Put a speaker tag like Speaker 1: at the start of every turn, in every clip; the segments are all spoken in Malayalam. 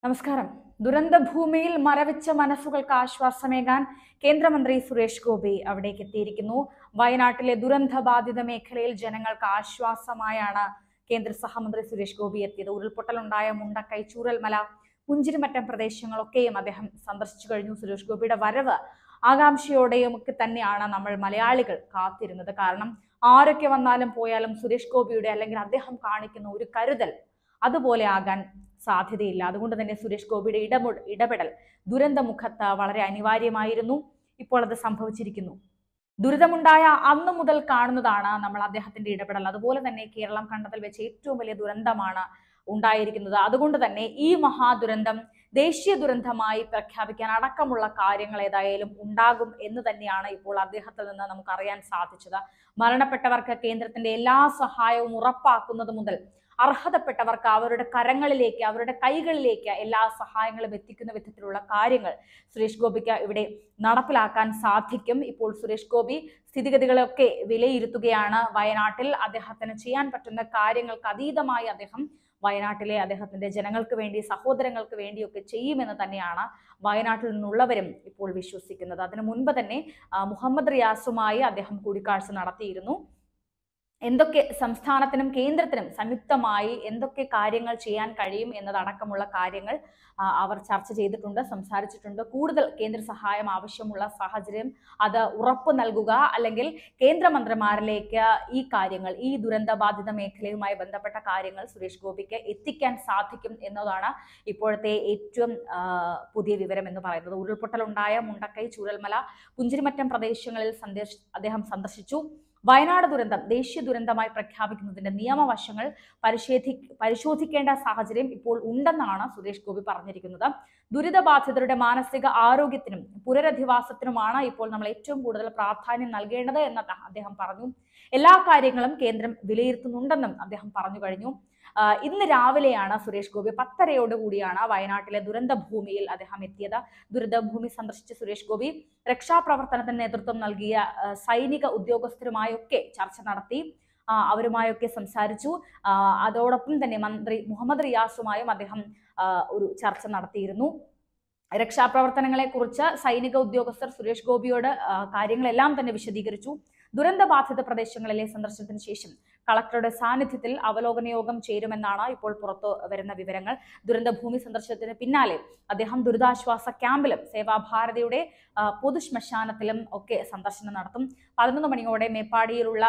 Speaker 1: നമസ്കാരം. ദുരന്തഭൂമിയിൽ മരവിച്ച മനസ്സുകൾക്ക് ആശ്വാസമേകാൻ കേന്ദ്രമന്ത്രി സുരേഷ് ഗോപി അവിടേക്ക് എത്തിയിരിക്കുന്നു. വയനാട്ടിലെ ദുരന്തബാധിത മേഖലയിൽ ജനങ്ങൾക്ക് ആശ്വാസമായാണ് കേന്ദ്ര സഹമന്ത്രി സുരേഷ് ഗോപി എത്തിയത്. ഉരുൾപൊട്ടലുണ്ടായ മുണ്ടക്കൈ, ചൂരൽമല, പുഞ്ചിരിമറ്റം പ്രദേശങ്ങളൊക്കെയും അദ്ദേഹം സന്ദർശിച്ചു കഴിഞ്ഞു. സുരേഷ് ഗോപിയുടെ വരവ് ആകാംക്ഷയോടെയും ഒക്കെ തന്നെയാണ് നമ്മൾ മലയാളികൾ കാത്തിരുന്നത്. കാരണം ആരൊക്കെ വന്നാലും പോയാലും സുരേഷ് ഗോപിയുടെ അല്ലെങ്കിൽ അദ്ദേഹം കാണിക്കുന്ന ഒരു കരുതൽ അതുപോലെ ആകാൻ സാധ്യതയില്ല. അതുകൊണ്ട് തന്നെ സുരേഷ് ഗോപിയുടെ ഇടപെടൽ ദുരന്തമുഖത്ത് വളരെ അനിവാര്യമായിരുന്നു. ഇപ്പോൾ അത് സംഭവിച്ചിരിക്കുന്നു. ദുരിതമുണ്ടായ അന്ന് മുതൽ കാണുന്നതാണ് നമ്മൾ അദ്ദേഹത്തിന്റെ ഇടപെടൽ. അതുപോലെ തന്നെ കേരളം കണ്ടതിൽ വെച്ച് ഏറ്റവും വലിയ ദുരന്തമാണ് ഉണ്ടായിരിക്കുന്നത്. അതുകൊണ്ട് തന്നെ ഈ മഹാദുരന്തം ദേശീയ ദുരന്തമായി പ്രഖ്യാപിക്കാൻ അടക്കമുള്ള കാര്യങ്ങൾ ഏതായാലും ഉണ്ടാകും എന്ന് തന്നെയാണ് ഇപ്പോൾ അദ്ദേഹത്തിൽ നിന്ന് നമുക്ക് അറിയാൻ സാധിച്ചത്. മരണപ്പെട്ടവർക്ക് കേന്ദ്രത്തിന്റെ എല്ലാ സഹായവും ഉറപ്പാക്കുന്നത് മുതൽ അർഹതപ്പെട്ടവർക്ക് അവരുടെ കരങ്ങളിലേക്ക്, അവരുടെ കൈകളിലേക്ക് എല്ലാ സഹായങ്ങളും എത്തിക്കുന്ന വിധത്തിലുള്ള കാര്യങ്ങൾ സുരേഷ് ഗോപിക്ക് ഇവിടെ നടപ്പിലാക്കാൻ സാധിക്കും. ഇപ്പോൾ സുരേഷ് ഗോപി സ്ഥിതിഗതികളൊക്കെ വിലയിരുത്തുകയാണ്. വയനാട്ടിൽ അദ്ദേഹത്തിന് ചെയ്യാൻ പറ്റുന്ന കാര്യങ്ങൾക്ക് അതീതമായി അദ്ദേഹം വയനാട്ടിലെ അദ്ദേഹത്തിന്റെ ജനങ്ങൾക്ക് വേണ്ടി, സഹോദരങ്ങൾക്ക് വേണ്ടിയൊക്കെ ചെയ്യുമെന്ന് തന്നെയാണ് വയനാട്ടിൽ നിന്നുള്ളവരും ഇപ്പോൾ വിശ്വസിക്കുന്നത്. അതിനു മുൻപ് തന്നെ മുഹമ്മദ് റിയാസുമായി അദ്ദേഹം കൂടിക്കാഴ്ച നടത്തിയിരുന്നു. എന്തൊക്കെ സംസ്ഥാനത്തിനും കേന്ദ്രത്തിനും സംയുക്തമായി എന്തൊക്കെ കാര്യങ്ങൾ ചെയ്യാൻ കഴിയും എന്നതടക്കമുള്ള കാര്യങ്ങൾ അവർ ചർച്ച ചെയ്തിട്ടുണ്ട്, സംസാരിച്ചിട്ടുണ്ട്. കൂടുതൽ കേന്ദ്ര സഹായം ആവശ്യമുള്ള സാഹചര്യം അത് ഉറപ്പ് നൽകുക, അല്ലെങ്കിൽ കേന്ദ്രമന്ത്രിമാരിലേക്ക് ഈ കാര്യങ്ങൾ, ഈ ദുരന്തബാധിത മേഖലയുമായി ബന്ധപ്പെട്ട കാര്യങ്ങൾ സുരേഷ് ഗോപിക്ക് എത്തിക്കാൻ സാധിക്കും എന്നതാണ് ഇപ്പോഴത്തെ ഏറ്റവും പുതിയ വിവരം എന്ന് പറയുന്നത്. ഉരുൾപൊട്ടലുണ്ടായ മുണ്ടക്കൈ, ചൂരൽമല, പുഞ്ചിരിമറ്റം പ്രദേശങ്ങളിൽ അദ്ദേഹം സന്ദർശിച്ചു. വയനാട് ദുരന്തം ദേശീയ ദുരന്തമായി പ്രഖ്യാപിക്കുന്നതിന്റെ നിയമവശങ്ങൾ പരിശോധിക്കേണ്ട സാഹചര്യം ഇപ്പോൾ ഉണ്ടെന്നാണ് സുരേഷ് ഗോപി പറഞ്ഞിരിക്കുന്നത്. ദുരിതബാധിതരുടെ മാനസിക ആരോഗ്യത്തിനും പുനരധിവാസത്തിനുമാണ് ഇപ്പോൾ നമ്മൾ ഏറ്റവും കൂടുതൽ പ്രാധാന്യം നൽകേണ്ടത് എന്ന് അദ്ദേഹം പറഞ്ഞു. എല്ലാ കാര്യങ്ങളും കേന്ദ്രം വിലയിരുത്തുന്നുണ്ടെന്നും അദ്ദേഹം പറഞ്ഞു കഴിഞ്ഞു. ഇന്ന് രാവിലെയാണ് സുരേഷ് ഗോപി 10:30 കൂടിയാണ് വയനാട്ടിലെ ദുരന്തഭൂമിയിൽ അദ്ദേഹം എത്തിയത്. ദുരന്തഭൂമി സന്ദർശിച്ച സുരേഷ് ഗോപി രക്ഷാപ്രവർത്തനത്തിന് നേതൃത്വം നൽകിയ സൈനിക ഉദ്യോഗസ്ഥരുമായൊക്കെ ചർച്ച നടത്തി, അവരുമായൊക്കെ സംസാരിച്ചു. അതോടൊപ്പം തന്നെ മന്ത്രി മുഹമ്മദ് റിയാസുമായും അദ്ദേഹം ഒരു ചർച്ച നടത്തിയിരുന്നു. രക്ഷാപ്രവർത്തനങ്ങളെ കുറിച്ച് സൈനിക ഉദ്യോഗസ്ഥർ സുരേഷ് ഗോപിയോട് കാര്യങ്ങളെല്ലാം തന്നെ വിശദീകരിച്ചു. ദുരന്തബാധിത പ്രദേശങ്ങളിലെ സന്ദർശനത്തിന് ശേഷം കളക്ടറുടെ സാന്നിധ്യത്തിൽ അവലോകന യോഗം ചേരുമെന്നാണ് ഇപ്പോൾ പുറത്തു വരുന്ന വിവരങ്ങൾ. ദുരന്തഭൂമി സന്ദർശനത്തിന് പിന്നാലെ അദ്ദേഹം ദുരിതാശ്വാസ ക്യാമ്പിലും സേവാഭാരതിയുടെ പൊതുശ്മശാനത്തിലും ഒക്കെ സന്ദർശനം നടത്തും. 11 മണിയോടെ മേപ്പാടിയിലുള്ള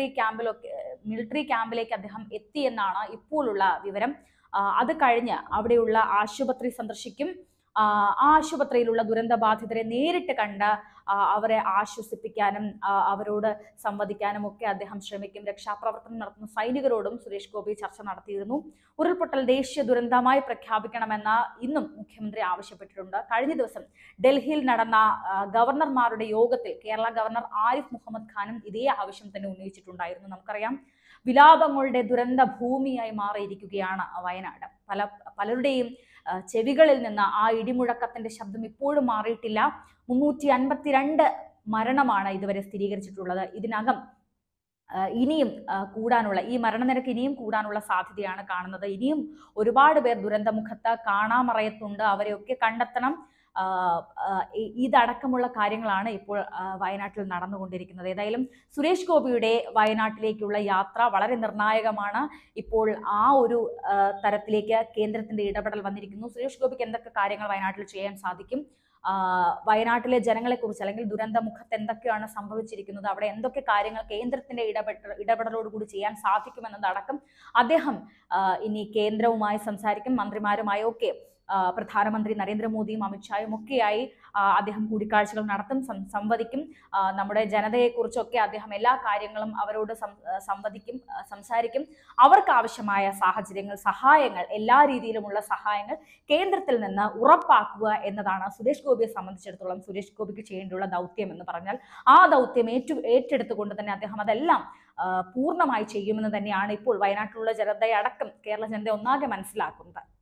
Speaker 1: മിലിറ്ററി ക്യാമ്പിലേക്ക് അദ്ദേഹം എത്തിയെന്നാണ് ഇപ്പോഴുള്ള വിവരം. അത് കഴിഞ്ഞ് അവിടെയുള്ള ആശുപത്രി സന്ദർശിക്കും. ആശുപത്രിയിലുള്ള ദുരന്തബാധിതരെ നേരിട്ട് കണ്ട് അവരെ ആശ്വസിപ്പിക്കാനും അവരോട് സംവദിക്കാനും ഒക്കെ അദ്ദേഹം ശ്രമിക്കും. രക്ഷാപ്രവർത്തനം നടത്തുന്ന സൈനികരോടും സുരേഷ് ഗോപി ചർച്ച നടത്തിയിരുന്നു. ഉരുൾപൊട്ടൽ ദേശീയ ദുരന്തമായി പ്രഖ്യാപിക്കണമെന്ന് ഇന്നും മുഖ്യമന്ത്രി ആവശ്യപ്പെട്ടിട്ടുണ്ട്. കഴിഞ്ഞ ദിവസം ഡൽഹിയിൽ നടന്ന ഗവർണർമാരുടെ യോഗത്തിൽ കേരള ഗവർണർ ആരിഫ് മുഹമ്മദ് ഖാനും ഇതേ ആവശ്യം തന്നെ ഉന്നയിച്ചിട്ടുണ്ടായിരുന്നു. നമുക്കറിയാം, വിലാപങ്ങളുടെ ദുരന്ത ഭൂമിയായി മാറിയിരിക്കുകയാണ് വയനാട്. പലരുടെയും ചെവികളിൽ നിന്ന് ആ ഇടിമുഴക്കത്തിന്റെ ശബ്ദം ഇപ്പോഴും മാറിയിട്ടില്ല. 352 മരണമാണ് ഇതുവരെ സ്ഥിരീകരിച്ചിട്ടുള്ളത്. ഇതിനകം ഇനിയും കൂടാനുള്ള, ഈ മരണനിരക്ക് ഇനിയും കൂടാനുള്ള സാധ്യതയാണ് കാണുന്നത്. ഇനിയും ഒരുപാട് പേർ ദുരന്തമുഖത്ത് കാണാമറയത്തുണ്ട്. അവരെയൊക്കെ കണ്ടെത്തണം. ഇതടക്കമുള്ള കാര്യങ്ങളാണ് ഇപ്പോൾ വയനാട്ടിൽ നടന്നുകൊണ്ടിരിക്കുന്നത്. ഏതായാലും സുരേഷ് ഗോപിയുടെ വയനാട്ടിലേക്കുള്ള യാത്ര വളരെ നിർണായകമാണ്. ഇപ്പോൾ ആ ഒരു തരത്തിലേക്ക് കേന്ദ്രത്തിന്റെ ഇടപെടൽ വന്നിരിക്കുന്നു. സുരേഷ് ഗോപിക്ക് എന്തൊക്കെ കാര്യങ്ങൾ വയനാട്ടിൽ ചെയ്യാൻ സാധിക്കും, വയനാട്ടിലെ ജനങ്ങളെ കുറിച്ച് അല്ലെങ്കിൽ ദുരന്തമുഖത്ത് എന്തൊക്കെയാണ് സംഭവിച്ചിരിക്കുന്നത്, അവിടെ എന്തൊക്കെ കാര്യങ്ങൾ കേന്ദ്രത്തിന്റെ ഇടപെടലോടുകൂടി ചെയ്യാൻ സാധിക്കുമെന്നതടക്കം അദ്ദേഹം ഇനി കേന്ദ്രവുമായി സംസാരിക്കും. മന്ത്രിമാരുമായും ഒക്കെ പ്രധാനമന്ത്രി നരേന്ദ്രമോദിയും അമിത്ഷായും ഒക്കെയായി അദ്ദേഹം കൂടിക്കാഴ്ചകൾ നടത്തും, സംവദിക്കും. നമ്മുടെ ജനതയെക്കുറിച്ചൊക്കെ അദ്ദേഹം എല്ലാ കാര്യങ്ങളും അവരോട് സംസാരിക്കും. അവർക്ക് ആവശ്യമായ സാഹചര്യങ്ങൾ, സഹായങ്ങൾ, എല്ലാ രീതിയിലുമുള്ള സഹായങ്ങൾ കേന്ദ്രത്തിൽ നിന്ന് ഉറപ്പാക്കുക എന്നതാണ് സുരേഷ് ഗോപിയെ സംബന്ധിച്ചിടത്തോളം സുരേഷ് ഗോപിക്ക് ചെയ്യേണ്ടിയുള്ള ദൗത്യം എന്ന് പറഞ്ഞാൽ. ആ ദൗത്യം ഏറ്റെടുത്തുകൊണ്ട് തന്നെ അദ്ദേഹം അതെല്ലാം പൂർണ്ണമായി ചെയ്യുമെന്ന് തന്നെയാണ് ഇപ്പോൾ വയനാട്ടിലുള്ള ജനതയടക്കം കേരള ജനത ഒന്നാകെ മനസ്സിലാക്കുന്നത്.